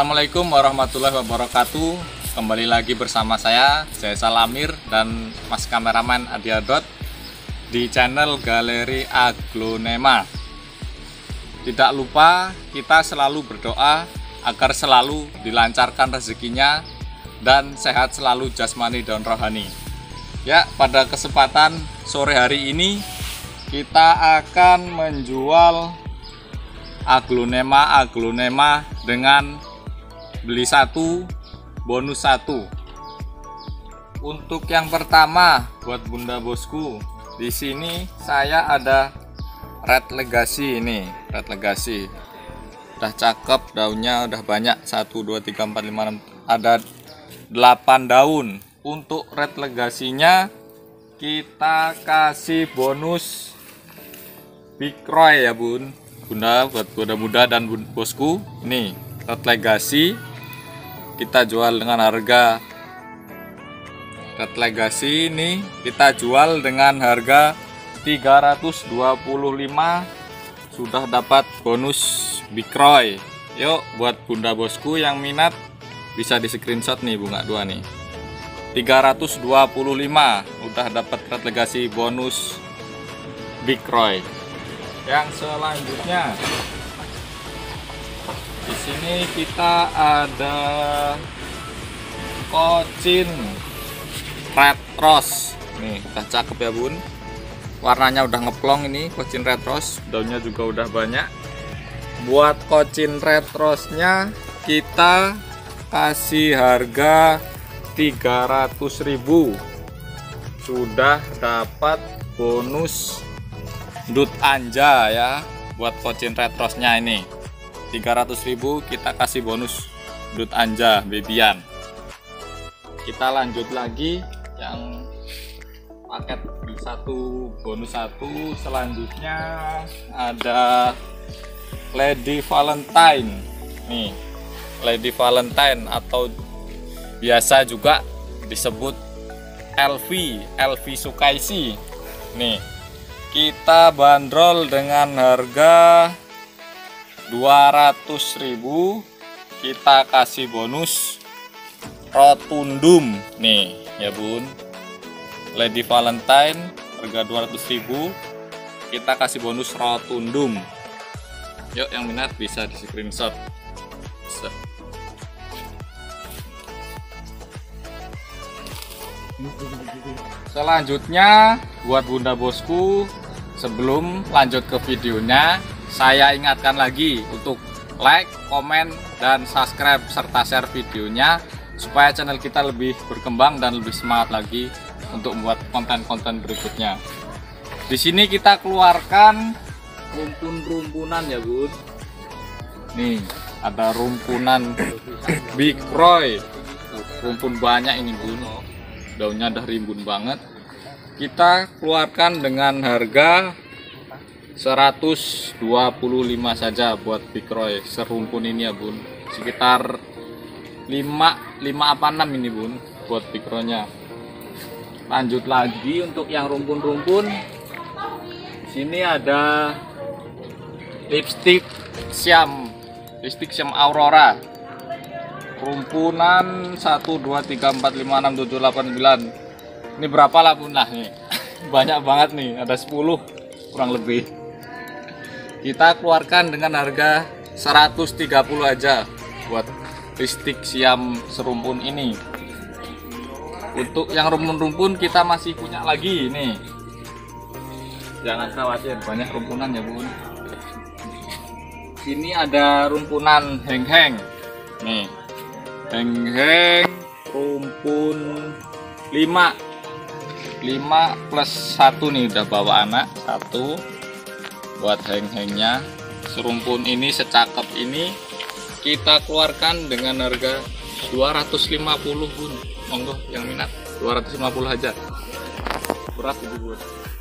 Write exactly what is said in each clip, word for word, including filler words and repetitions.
Assalamualaikum warahmatullahi wabarakatuh. Kembali lagi bersama saya, saya Salamir dan Mas Kameraman Adiadot di channel Galeri Aglonema. Tidak lupa kita selalu berdoa agar selalu dilancarkan rezekinya dan sehat selalu jasmani dan rohani. Ya, pada kesempatan sore hari ini kita akan menjual aglonema aglonema dengan beli satu bonus satu. Untuk yang pertama buat bunda bosku, di sini saya ada Red Legacy ini, Red Legacy. Udah cakep, daunnya udah banyak, satu dua tiga empat lima enam, ada delapan daun. Untuk Red Legacy-nya kita kasih bonus Big Roy ya bun. Bunda, buat bunda muda dan bosku, nih Red Legacy kita jual dengan harga Red Legacy ini kita jual dengan harga tiga ratus dua puluh lima, sudah dapat bonus Big Roy. Yuk buat bunda bosku yang minat bisa di screenshot nih bunga dua nih, tiga ratus dua puluh lima udah dapat Red Legacy bonus Big Roy. Yang selanjutnya di sini kita ada Kocin Red Rose. Nih, udah cakep ya bun. Warnanya udah ngeplong ini Kocin Red Rose. Daunnya juga udah banyak. Buat Kocin Red Rose-nya kita kasih harga tiga ratus ribu. Sudah dapat bonus Dut Anja ya. Buat Kocin Red Rose-nya ini tiga ratus ribu kita kasih bonus Dut Anja babyan. Kita lanjut lagi yang paket beli satu bonus satu. Selanjutnya ada Lady Valentine nih, Lady Valentine atau biasa juga disebut L V L V Sukaisi. Nih kita bandrol dengan harga dua ratus ribu, kita kasih bonus Rotundum nih ya bun. Lady Valentine harga dua ratus ribu, kita kasih bonus Rotundum. Yuk yang minat bisa di screenshot. Bisa. Selanjutnya buat bunda bosku, sebelum lanjut ke videonya, saya ingatkan lagi untuk like, komen, dan subscribe serta share videonya supaya channel kita lebih berkembang dan lebih semangat lagi untuk membuat konten-konten berikutnya. Di sini kita keluarkan rumpun-rumpunan ya bun. Nih ada rumpunan Big Roy, rumpun banyak ini bun. Daunnya udah rimbun banget. Kita keluarkan dengan harga seratus dua puluh lima saja buat Big Roy serumpun ini ya bun. Sekitar lima apa enam ini bun buat Big Roy-nya. Lanjut lagi untuk yang rumpun-rumpun. Sini ada lipstick Siam, lipstick Siam Aurora. Rumpunan satu dua tiga empat lima enam tujuh delapan sembilan. Ini berapa lah bun lah nih. Banyak banget nih, ada sepuluh kurang lebih. Kita keluarkan dengan harga seratus tiga puluh aja buat lipstick Siam serumpun ini. Untuk yang rumpun-rumpun kita masih punya lagi nih. Jangan khawatir, banyak rumpunan ya bun. Ini ada rumpunan heng-heng. Nih. Heng-heng rumpun lima lima plus satu nih, udah bawa anak satu buat heng-hengnya. Serumpun ini secakep ini kita keluarkan dengan harga dua ratus lima puluh bun. Monggo yang minat dua ratus lima puluh aja. Berat itu bun.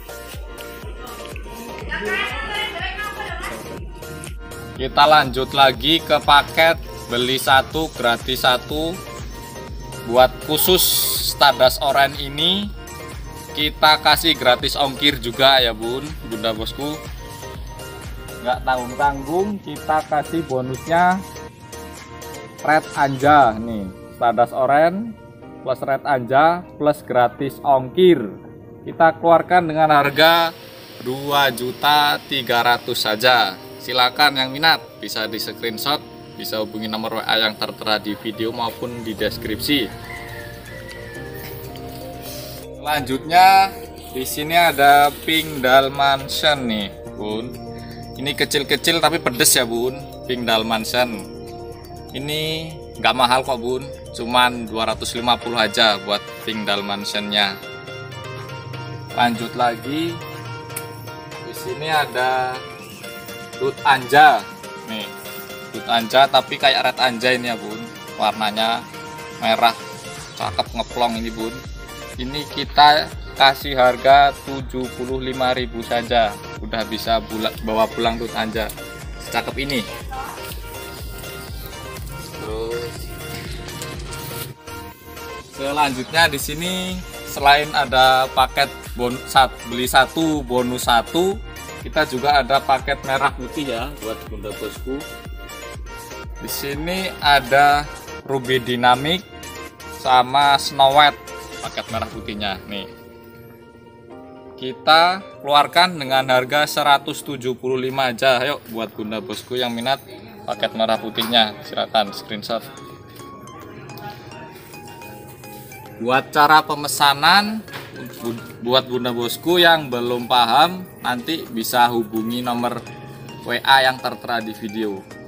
Kita lanjut lagi ke paket beli satu gratis satu. Buat khusus Stardust Orange ini kita kasih gratis ongkir juga ya bun, bunda bosku. Nggak tanggung-tanggung, kita kasih bonusnya red anja nih, Stardust Orange plus red anja plus gratis ongkir. Kita keluarkan dengan harga dua juta tiga ratus saja. Silakan yang minat bisa di screenshot, bisa hubungi nomor W A yang tertera di video maupun di deskripsi. Selanjutnya di sini ada Pink Dalmatian nih, Bun. Ini kecil-kecil tapi pedes ya, Bun. Pink Dalmatian. Ini nggak mahal kok, Bun. Cuman dua ratus lima puluh aja buat Pink Dalmatian-nya. Lanjut lagi. Di sini ada Dut Anja. Nih, Dut Anja tapi kayak red anja ini ya, Bun. Warnanya merah, cakep ngeplong ini, Bun. Ini kita kasih harga tujuh puluh lima ribu saja. Udah bisa bawa pulang Dut Anja secakep ini. Terus selanjutnya di sini selain ada paket bon sat, beli satu bonus satu, kita juga ada paket merah putih ya buat bunda bosku. Di sini ada Ruby Dynamic sama Snow White paket merah putihnya nih. Kita keluarkan dengan harga seratus tujuh puluh lima aja. Ayo buat bunda bosku yang minat paket merah putihnya, silakan screenshot. Buat cara pemesanan buat bunda bosku yang belum paham, nanti bisa hubungi nomor W A yang tertera di video.